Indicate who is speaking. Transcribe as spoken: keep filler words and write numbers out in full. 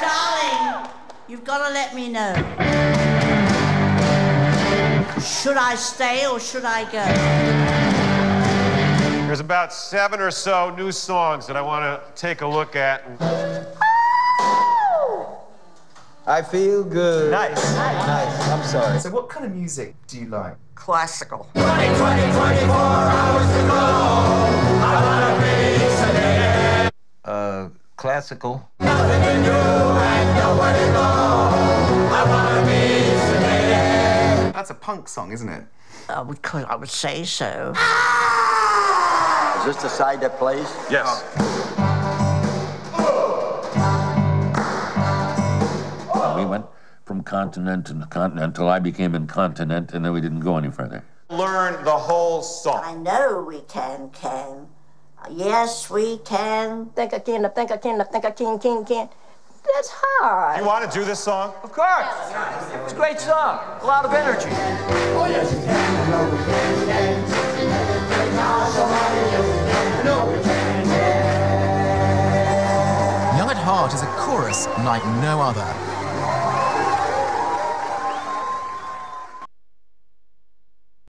Speaker 1: Darling, you've got to let me know. Should I stay or should I go?
Speaker 2: There's about seven or so new songs that I want to take a look at.
Speaker 3: I feel good.
Speaker 4: Nice.
Speaker 3: Nice. I'm sorry.
Speaker 4: So what kind of music do you like?
Speaker 1: Classical.
Speaker 5: twenty, twenty, twenty-four hours to go. I wanna be sedated.
Speaker 3: Uh, classical.
Speaker 5: Nothing to do and nowhere to go. I wanna be sedated.
Speaker 4: That's a punk song, isn't it?
Speaker 1: I would, I would say so.
Speaker 3: Is this the side that plays?
Speaker 2: Yes.
Speaker 6: We went from continent to continent until I became incontinent, and then we didn't go any further.
Speaker 2: Learn the whole
Speaker 1: I
Speaker 2: song.
Speaker 1: know we can, Ken. Yes, we can.
Speaker 7: Think I can, I think I can, I think I can, can, can. That's hard.
Speaker 2: You want to do this song?
Speaker 4: Of course. It's a great song. A lot of energy.
Speaker 5: Oh, yes, you can. I know we can dance. Now somebody else can. I know we can dance.
Speaker 8: Young at Heart is a chorus like no other.